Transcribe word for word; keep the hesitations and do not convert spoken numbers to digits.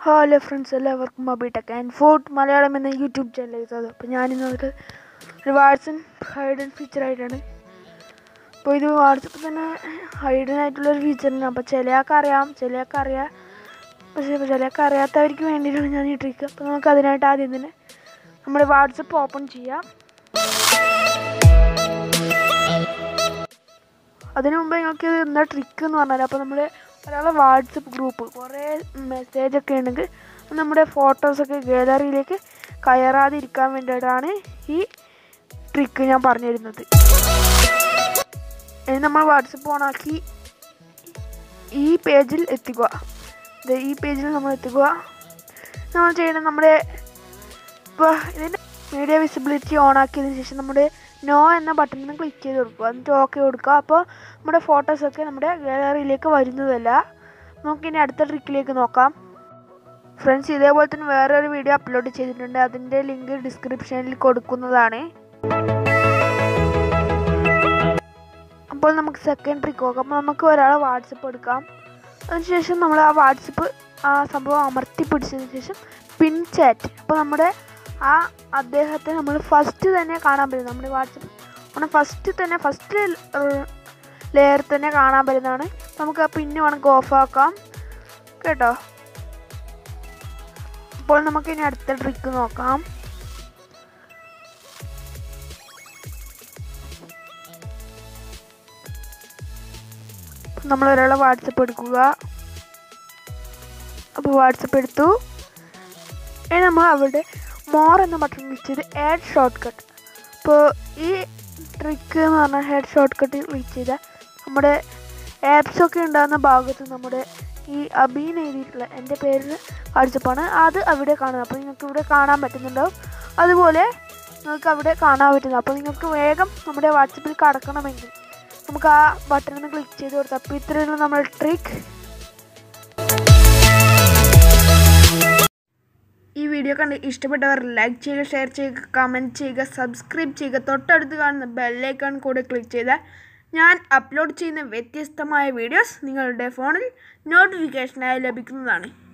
Hello friends, എല്ലാവർക്കും മൊബൈടെക് and food Malayalam എന്ന YouTube ചാനലിലേക്ക് സ്വാഗതം. അപ്പോൾ ഞാനിന്നത് ഒരു വാട്സപ്പ് ഹൈഡൻ ഫീച്ചറായിട്ടാണ്. അപ്പോൾ ഇത് വാട്സപ്പ് തന്നെ ഹൈഡൻ ആയിട്ടുള്ളൊരു ഫീച്ചറാണ്. അപ്പോൾ ചിലയാൾക്ക് അറിയാം, ചിലയാൾക്ക് അറിയാം, പക്ഷേ ചിലയാൾക്ക് അറിയാത്തവർക്ക് വേണ്ടിയിട്ടാണ് ഞാൻ ഈ ട്രിക്ക്. അപ്പോൾ നമുക്ക് അതിനായിട്ട് ആദ്യം തന്നെ നമ്മുടെ വാട്സപ്പ് ഓപ്പൺ ചെയ്യാം. അതിനു മുമ്പ് നിങ്ങൾക്ക് എന്താ ട്രിക്ക് എന്ന് പറഞ്ഞാൽ, അപ്പോൾ നമ്മൾ ഒരാളെ വാട്സപ്പ് ഗ്രൂപ്പ് കുറേ മെസ്സേജൊക്കെ ഉണ്ടെങ്കിൽ നമ്മുടെ ഫോട്ടോസൊക്കെ ഗാലറിയിലേക്ക് കയറാതിരിക്കാൻ വേണ്ടിയിട്ടാണ് ഈ ട്രിക്ക് ഞാൻ പറഞ്ഞു തരുന്നത്. ഇനി നമ്മൾ വാട്സപ്പ് ഓണാക്കി ഈ പേജിൽ എത്തിക്കുക. ഈ പേജിൽ നമ്മൾ എത്തിക്കുക. നമ്മൾ ചെയ്യണം, നമ്മുടെ ഇപ്പോൾ ഇതിൻ്റെ മീഡിയ വിസിബിലിറ്റി ഓണാക്കിയതിന് ശേഷം നമ്മുടെ നോ എന്ന ബട്ടണിൽ ക്ലിക്ക് ചെയ്ത് കൊടുക്കുക. എന്നിട്ട് ഓക്കെ കൊടുക്കുക. അപ്പോൾ നമ്മുടെ ഫോട്ടോസൊക്കെ നമ്മുടെ ഗാലറിയിലേക്ക് വരുന്നതല്ല. നമുക്കിനി അടുത്ത ട്രിക്കിലേക്ക് നോക്കാം. ഫ്രണ്ട്സ്, ഇതേപോലെ തന്നെ വേറൊരു വീഡിയോ അപ്ലോഡ് ചെയ്തിട്ടുണ്ട്. അതിൻ്റെ ലിങ്ക് ഡിസ്ക്രിപ്ഷനിൽ കൊടുക്കുന്നതാണ്. അപ്പോൾ നമുക്ക് സെക്കൻഡ് ട്രിക്ക് നോക്കാം. അപ്പോൾ നമുക്ക് ഒരാളെ വാട്സപ്പ് എടുക്കാം. അതിനുശേഷം നമ്മൾ ആ വാട്സപ്പ് ആ സംഭവം അമർത്തി പിടിച്ചതിന് ശേഷം പിൻ ചാറ്റ്, അപ്പോൾ നമ്മുടെ ആ അദ്ദേഹത്തെ നമ്മൾ ഫസ്റ്റ് തന്നെ കാണാൻ പറ്റും. നമ്മുടെ വാട്സപ്പ് നമ്മുടെ ഫസ്റ്റ് തന്നെ ഫസ്റ്റ് ലെയർ തന്നെ കാണാൻ പറ്റുന്നതാണ്. നമുക്ക് ആ പിന്നെ വേണമെങ്കിൽ ഓഫാക്കാം കേട്ടോ. അപ്പോൾ നമുക്കിനി അടുത്ത ട്രിക്ക് നോക്കാം. നമ്മൾ ഒരാളെ വാട്സപ്പ് എടുക്കുക. അപ്പോൾ വാട്സപ്പ് എടുത്തു. ഇനി നമ്മൾ അവിടെ മോർ എന്ന ബട്ടൺ ക്ലിക്ക് ചെയ്ത് ആഡ് ഷോർട്ട് കട്ട്. അപ്പോൾ ഈ ട്രിക്ക് എന്ന് പറഞ്ഞാൽ ഹെഡ് ഷോർട്ട് കട്ട് ക്ലിക്ക് ചെയ്താൽ നമ്മുടെ ആപ്സൊക്കെ ഉണ്ടാകുന്ന ഭാഗത്ത് നമ്മുടെ ഈ അബീൻ എഴുതിയിട്ടുള്ള എൻ്റെ പേരിൽ വാട്സപ്പാണ് അത് അവിടെ കാണുന്നത്. അപ്പോൾ നിങ്ങൾക്ക് ഇവിടെ കാണാൻ പറ്റുന്നുണ്ടാവും. അതുപോലെ നിങ്ങൾക്ക് അവിടെ കാണാൻ പറ്റുന്നത്. അപ്പോൾ നിങ്ങൾക്ക് വേഗം നമ്മുടെ വാട്സപ്പിൽ കടക്കണമെങ്കിൽ നമുക്ക് ആ ബട്ടണിൽ നിന്ന് ക്ലിക്ക് ചെയ്ത് കൊടുത്താൽ. അപ്പോൾ ഇത്രയുള്ള നമ്മുടെ ട്രിക്ക്. ഈ വീഡിയോ കണ്ട് ഇഷ്ടപ്പെട്ടവർ ലൈക്ക് ചെയ്യുക, ഷെയർ ചെയ്യുക, കമൻറ്റ് ചെയ്യുക, സബ്സ്ക്രൈബ് ചെയ്യുക. തൊട്ടടുത്ത് കാണുന്ന ബെല്ലൈക്കൺ കൂടെ ക്ലിക്ക് ചെയ്താൽ ഞാൻ അപ്ലോഡ് ചെയ്യുന്ന വ്യത്യസ്തമായ വീഡിയോസ് നിങ്ങളുടെ ഫോണിൽ നോട്ടിഫിക്കേഷനായി ലഭിക്കുന്നതാണ്.